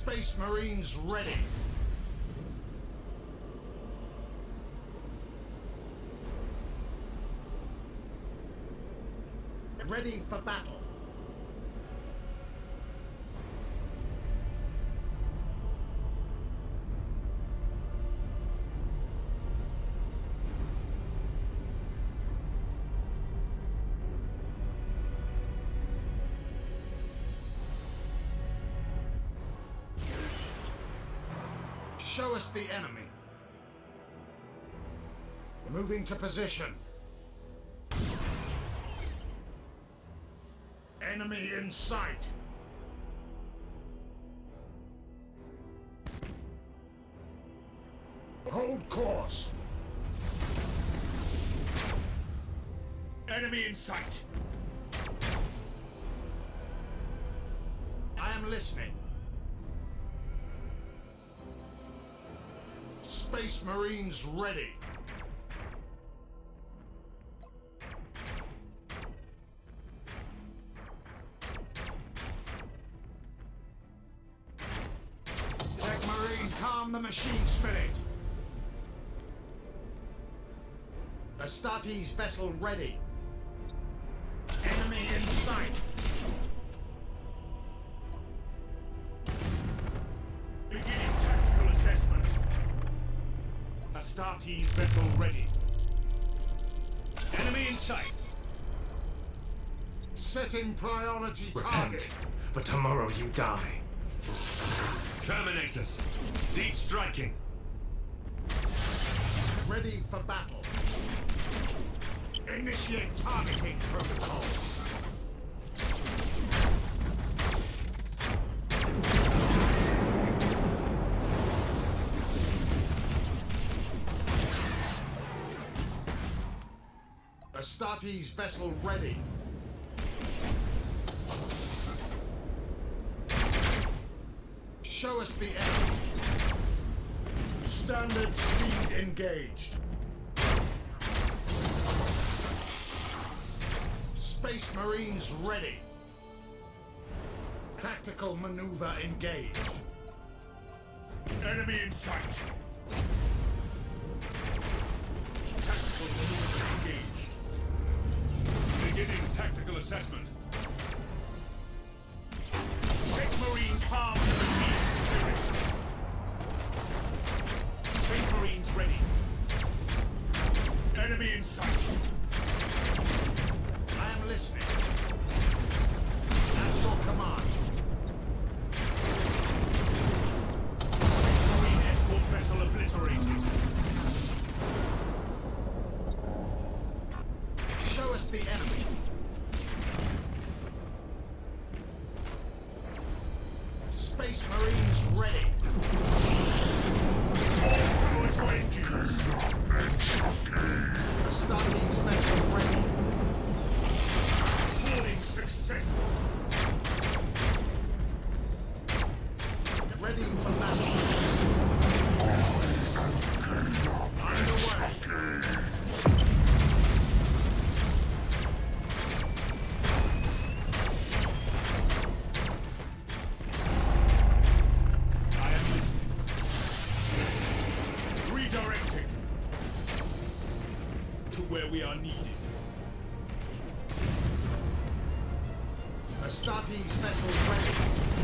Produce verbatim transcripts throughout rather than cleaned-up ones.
Space Marines ready. Ready for battle. Show us the enemy. Moving to position. Enemy in sight. Hold course. Enemy in sight. I am listening. Space Marines ready. Tech Marine, calm the machine spirit. Astartes vessel ready. Enemy in sight. Beginning tactical assessment. Astartes vessel ready. Enemy in sight. Setting priority Repent, target. for tomorrow you die. Terminators. Deep striking. Ready for battle. Initiate targeting protocol. Astartes vessel ready. Show us the enemy. Standard speed engaged. Space Marines ready. Tactical maneuver engaged. Enemy in sight. Tactical maneuver engaged. Beginning tactical assessment. Tech Marine calm the machine spirit. Space Marines ready. Enemy in sight. I am listening. At your command. Space Marine escort vessel obliterated. Show us the enemy. Space Marines ready. Power to engines. Astartes vessel ready. Boarding successful. Ready for battle. Underway. I am listening. Redirecting to where we are needed. Astartes vessel ready.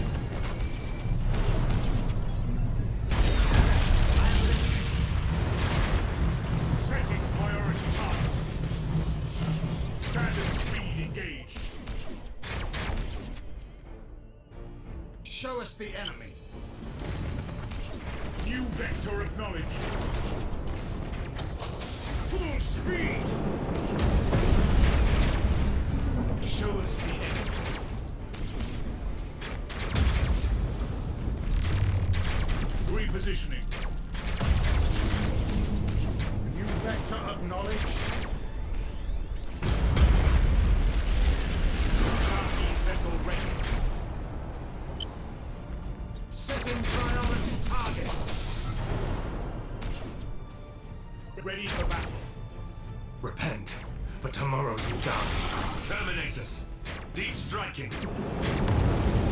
I am listening. Setting priority target. Standard speed engaged. Show us the enemy. New vector acknowledged. Full speed. Show us the enemy. Repositioning. New vector acknowledged. Astartes vessel ready. Setting priority target. Ready for battle. Repent, for tomorrow you die. Terminators. Deep striking.